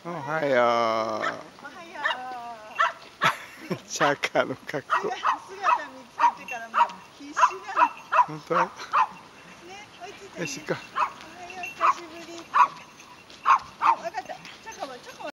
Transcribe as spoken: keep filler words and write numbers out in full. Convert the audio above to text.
おはよう。 おはよう。チャカの格好。 姿見つけてからもう必死なの。 本当？ ね、追いついたね。 よし行こう。 おはよう、久しぶり。お、わかった。チャカはチャカは